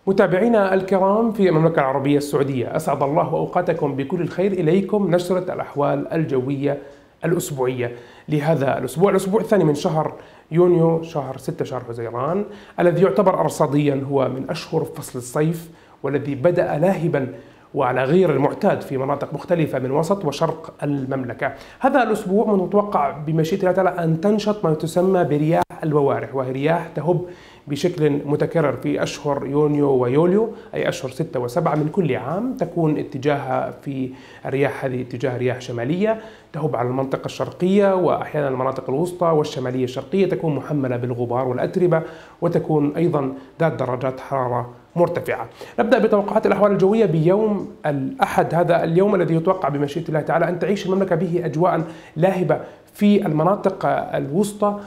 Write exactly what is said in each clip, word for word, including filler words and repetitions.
متابعينا الكرام في المملكة العربية السعودية، أسعد الله أوقاتكم بكل الخير. إليكم نشرة الأحوال الجوية الأسبوعية لهذا الأسبوع، الأسبوع الثاني من شهر يونيو، شهر ستة، شهر حزيران، الذي يعتبر أرصاديا هو من أشهر فصل الصيف، والذي بدأ لاهبا وعلى غير المعتاد في مناطق مختلفة من وسط وشرق المملكة. هذا الأسبوع من المتوقع بمشيئة الله تعالى أن تنشط ما تسمى برياح البوارح، وهي رياح تهب بشكل متكرر في أشهر يونيو ويوليو، أي أشهر ستة وسبعة من كل عام. تكون اتجاهها في الرياح هذه اتجاه رياح شمالية تهب على المنطقة الشرقية وأحيانا المناطق الوسطى والشمالية الشرقية، تكون محملة بالغبار والأتربة، وتكون أيضا ذات درجات حرارة مرتفعة. نبدأ بتوقعات الأحوال الجوية بيوم الأحد، هذا اليوم الذي يتوقع بمشيئة الله تعالى أن تعيش المملكة به أجواء لاهبة في المناطق الوسطى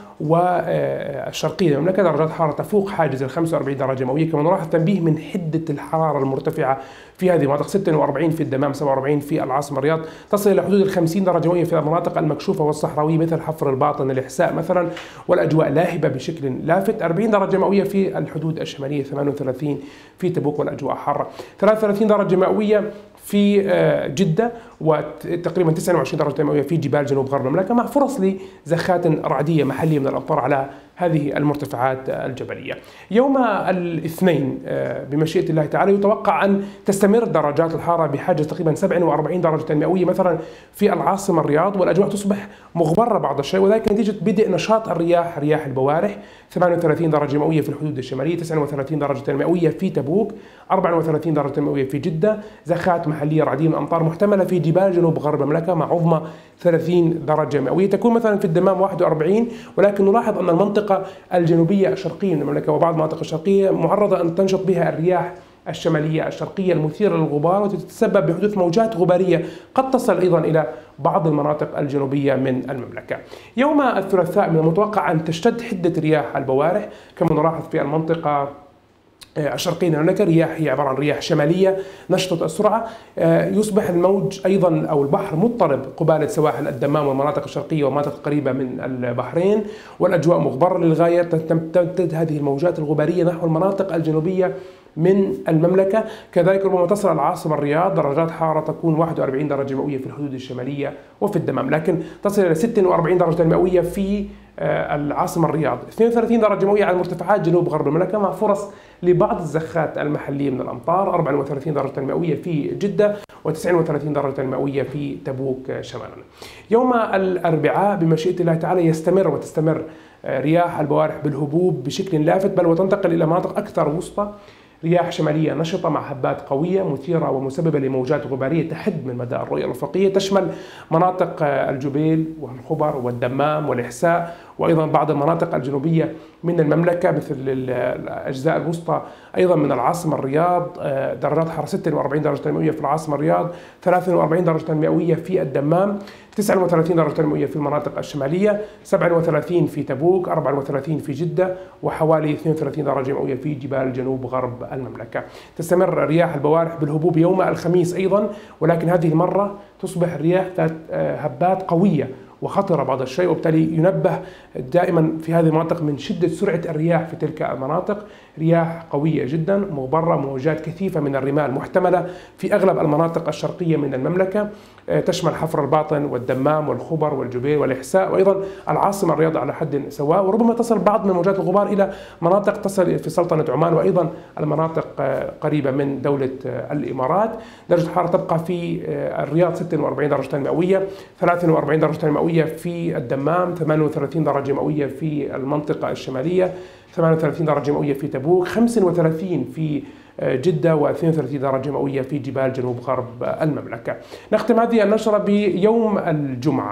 والشرقية المملكة. درجات حرارة تفوق حاجز ال خمسة وأربعين درجة مئوية، كما نلاحظ تنبيه من حدة الحرارة المرتفعة في هذه المناطق، ستة وأربعين في الدمام، سبعة وأربعين في العاصمة الرياض، تصل إلى حدود ال خمسين درجة مئوية في المناطق المكشوفة والصحراوية مثل حفر الباطن، الإحساء مثلا، والأجواء لاهبة بشكل لافت. أربعين درجة مئوية في الحدود الشمالية، ثمانية وثلاثين في تبوك والأجواء حارة، ثلاثة وثلاثين درجة مئوية في جدة، وتقريبا تسعة وعشرين درجة مئوية في جبال جنوب غرب المملكة، مع فرص لزخات رعدية محلية من الأمطار على هذه المرتفعات الجبلية. يوم الاثنين بمشيئة الله تعالى يتوقع أن تستمر درجات الحرارة بحاجة تقريبا سبعة وأربعين درجة مئوية مثلا في العاصمة الرياض، والأجواء تصبح مغبرة بعض الشيء، وذلك نتيجة بدء نشاط الرياح، رياح البوارح، ثمانية وثلاثين درجة مئوية في الحدود الشمالية، تسعة وثلاثين درجة مئوية في تبوك، أربعة وثلاثين درجة مئوية في جدة، زخات محلية رعدية من أمطار محتملة في جبال جنوب غرب المملكة مع عظمى ثلاثين درجة مئوية. تكون مثلا في الدمام واحد وأربعين، ولكن نلاحظ أن المنطقة الجنوبية الشرقية من المملكة وبعض المناطق الشرقية معرضة أن تنشط بها الرياح الشمالية الشرقية المثيرة للغبار، وتتسبب بحدوث موجات غبارية قد تصل أيضا إلى بعض المناطق الجنوبية من المملكة. يوم الثلاثاء من المتوقع أن تشتد حدة رياح البوارح، كما نلاحظ في المنطقة الشرقية من المملكة. رياح هي عبارة عن رياح شمالية نشطة السرعة، يصبح الموج أيضا أو البحر مضطرب قبالة سواحل الدمام والمناطق الشرقية والمناطق القريبة من البحرين، والأجواء مغبرة للغاية. تمتد هذه الموجات الغبارية نحو المناطق الجنوبية من المملكة، كذلك ربما تصل العاصمة الرياض درجات حرارة تكون واحد وأربعين درجة مئوية في الحدود الشمالية وفي الدمام، لكن تصل إلى ستة وأربعين درجة مئوية في العاصمة الرياض، اثنين وثلاثين درجة مئوية على مرتفعات جنوب غرب المملكة مع فرص لبعض الزخات المحلية من الأمطار، أربعة وثلاثين درجة مئوية في جدة، وتسعة وثلاثين درجة مئوية في تبوك شمالا. يوم الأربعاء بمشيئة الله تعالى يستمر وتستمر رياح البوارح بالهبوب بشكل لافت، بل وتنتقل إلى مناطق أكثر وسطى. رياح شمالية نشطة مع هبات قوية مثيرة ومسببة لموجات غبارية تحد من مدى الرؤية الأفقية، تشمل مناطق الجبيل والخبر والدمام والإحساء، وأيضا بعض المناطق الجنوبية من المملكة مثل الأجزاء الوسطى أيضا من العاصمة الرياض. درجات حرارة ستة وأربعين درجة مئوية في العاصمة الرياض، ثلاثة وأربعين درجة مئوية في الدمام، تسعة وثلاثين درجة مئوية في المناطق الشمالية، سبعة وثلاثين في تبوك، أربعة وثلاثين في جدة، وحوالي اثنين وثلاثين درجة مئوية في جبال جنوب غرب المملكة. تستمر رياح البوارح بالهبوب يوم الخميس أيضا، ولكن هذه المرة تصبح الرياح ذات هبات قوية وخطرة بعض الشيء، وبالتالي ينبه دائما في هذه المناطق من شدة سرعة الرياح في تلك المناطق. رياح قوية جدا مغبرة، موجات كثيفة من الرمال محتملة في أغلب المناطق الشرقية من المملكة، تشمل حفر الباطن والدمام والخبر والجبيل والإحساء، وأيضا العاصمة الرياض على حد سواء، وربما تصل بعض من موجات الغبار إلى مناطق تصل في سلطنة عمان، وأيضا المناطق قريبة من دولة الإمارات. درجة الحرارة تبقى في الرياض ستة وأربعين درجة مئوية، ثلاثة وأربعين درجة مئوية في الدمام، ثمانية وثلاثين درجة مئوية في المنطقة الشمالية، ثمانية وثلاثين درجة مئوية في تبوك، خمسة وثلاثين في جدة، واثنين وثلاثين درجة مئوية في جبال جنوب غرب المملكة. نختم هذه النشرة بيوم الجمعة،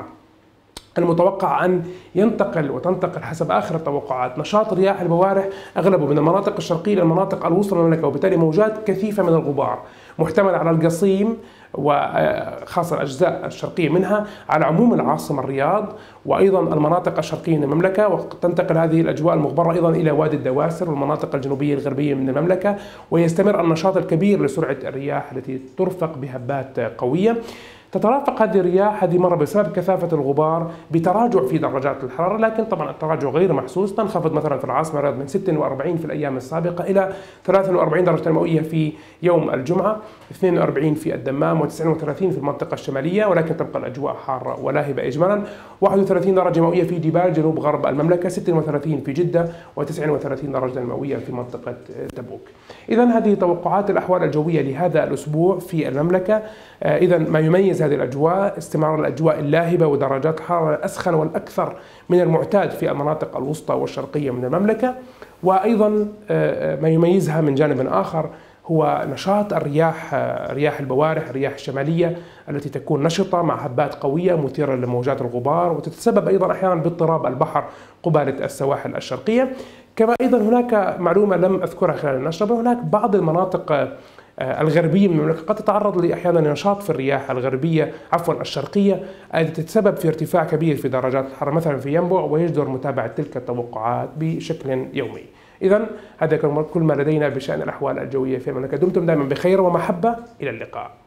المتوقع أن ينتقل وتنتقل حسب آخر التوقعات نشاط رياح البوارح أغلبه من المناطق الشرقية للمناطق الوسطى من المملكة، وبالتالي موجات كثيفة من الغبار محتملة على القصيم وخاصة الأجزاء الشرقية منها، على عموم العاصمة الرياض، وأيضا المناطق الشرقية من المملكة. وتنتقل هذه الأجواء المغبرة أيضا إلى وادي الدواسر والمناطق الجنوبية الغربية من المملكة، ويستمر النشاط الكبير لسرعة الرياح التي ترفق بهبات قوية. تترافق هذه الرياح هذه مرة بسبب كثافة الغبار بتراجع في درجات الحرارة، لكن طبعا التراجع غير محسوس. تنخفض مثلا في العاصمة الرياض من ستة وأربعين في الأيام السابقة إلى ثلاثة وأربعين درجة مئوية في يوم الجمعة، اثنين وأربعين في الدمام، وتسعة وثلاثين في المنطقة الشمالية، ولكن تبقى الأجواء حارة ولاهبة إجمالا. واحد وثلاثين درجة مئوية في جبال جنوب غرب المملكة، ستة وثلاثين في جدة، وتسعة وثلاثين درجة مئوية في منطقة تبوك. إذا هذه توقعات الأحوال الجوية لهذا الأسبوع في المملكة. إذا ما يميز هذه الأجواء استمرار الأجواء اللاهبة ودرجات الحرارة الأسخن والأكثر من المعتاد في المناطق الوسطى والشرقية من المملكة. وأيضا ما يميزها من جانب آخر هو نشاط الرياح، رياح البوارح، الرياح الشمالية التي تكون نشطة مع هبات قوية مثيرة لموجات الغبار، وتتسبب أيضا أحيانا باضطراب البحر قبالة السواحل الشرقية. كما أيضا هناك معلومة لم أذكرها خلال النشرة، هناك بعض المناطق الغربية من المملكة قد تتعرض لأحيانا لنشاط في الرياح الغربية عفوا الشرقية التي تتسبب في ارتفاع كبير في درجات الحرارة مثلا في ينبع، ويجدر متابعة تلك التوقعات بشكل يومي. إذا هذا كل ما لدينا بشأن الأحوال الجوية في المملكة. دمتم دائما بخير ومحبة، إلى اللقاء.